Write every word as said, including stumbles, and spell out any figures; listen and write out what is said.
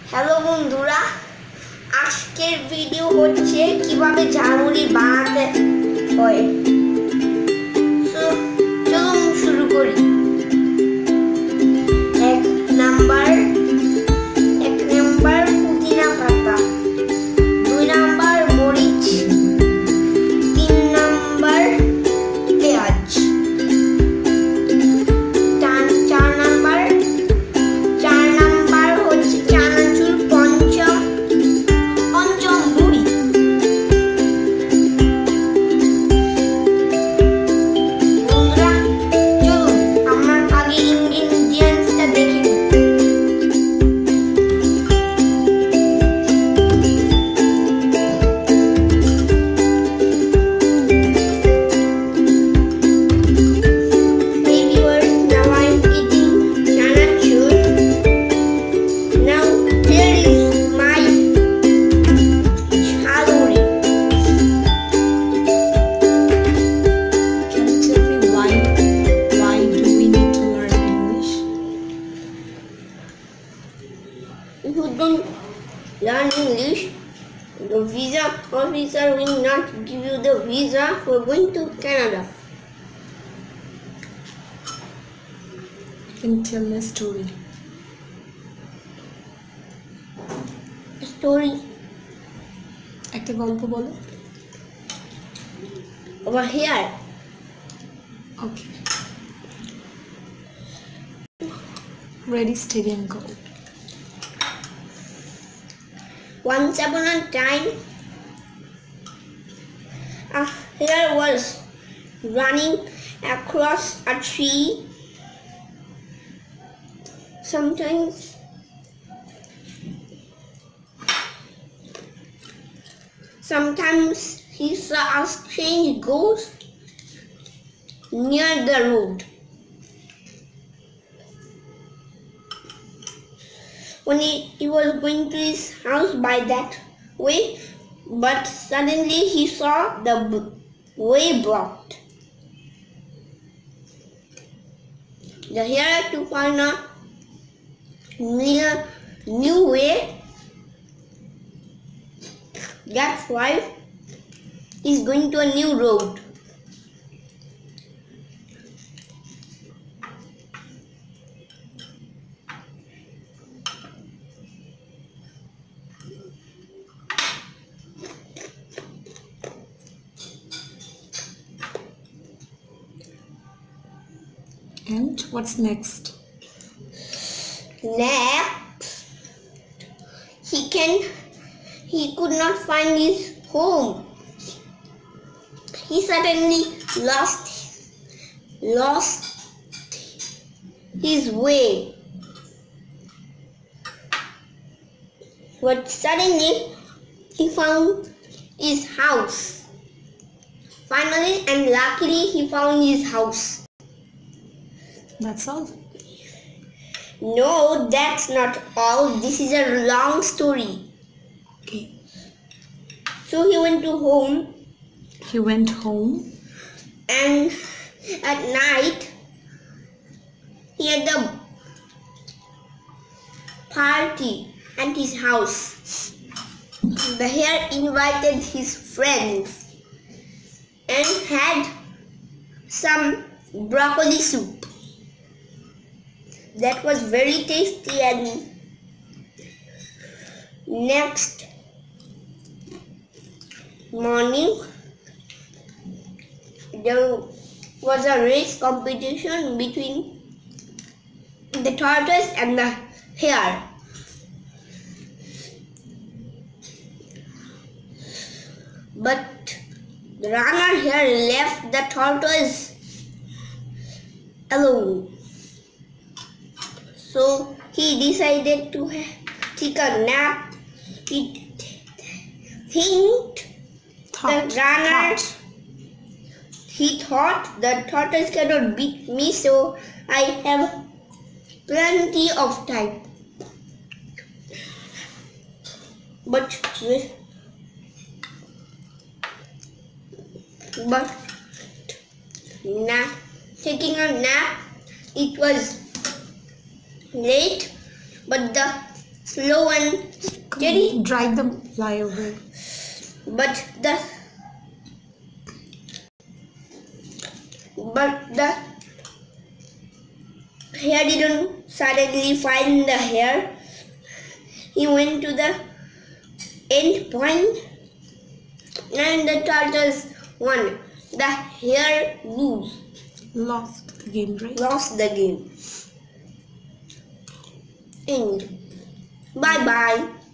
Hello বন্ধুরা, আজকের video হচ্ছে কিভাবে ঝালমুড়ি বানাতে হয়। সো চলুন শুরু করি। এক নাম্বার এক নাম্বার পুদিনা পাতা, দুই নাম্বার মরিচ, তিন নাম্বার পেঁয়াজ, চার নাম্বার চার নাম্বার হচ্ছে চানাচুর, পঞ্চম পঞ্চম মুড়ি। বন্ধুরা চলুন আমরা আগে ইনগ্রেডিয়েন্টসটা দেখে নিই। If you don't learn English, the visa officer will not give you the visa for going to Canada. You can tell me a story. Story একটা গল্প বলো। over here. Okay. Ready, steady, and go. Once upon a time, a hare was running across a tree. Sometimes Sometimes he saw a strange ghost near the road. When he, he was going to his house by that way, but suddenly he saw the b- way blocked. The hare had to find a new, new way. That's why he's going to a new road. And what's next? Next, he can he could not find his home. He suddenly lost lost his way. But suddenly he found his house. Finally and luckily he found his house. That's all. No, that's not all. This is a long story. Okay. So he went to home, He went home. and at night he had a party at his house. The hare invited his friends and had some broccoli soup. That was very tasty. And next morning there was a race competition between the tortoise and the hare. But the runner hare left the tortoise alone. So he decided to ha- take a nap. He think Thought. the runner Thought. he thought the tortoise cannot beat me, so I have plenty of time. But with but nap, taking a nap, it was late, but the slow and steady. Drive the fly away. But the but the hare didn't suddenly find the hare. He went to the end point and the tortoise won. The hare lose. Lost the game, right? Lost the game. End. Bye bye.